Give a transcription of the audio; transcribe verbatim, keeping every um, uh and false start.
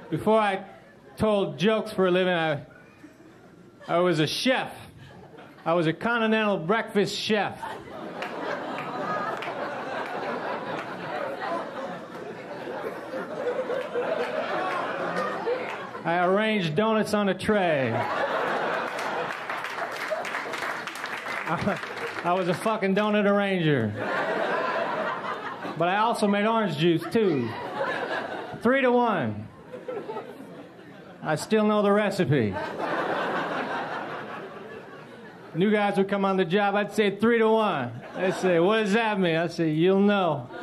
Before I told jokes for a living, I, I was a chef. I was a continental breakfast chef. I arranged donuts on a tray. I, I was a fucking donut arranger. But I also made orange juice, too. Three to one. I still know the recipe. New guys would come on the job, I'd say three to one. They'd say, what does that mean? I'd say, you'll know.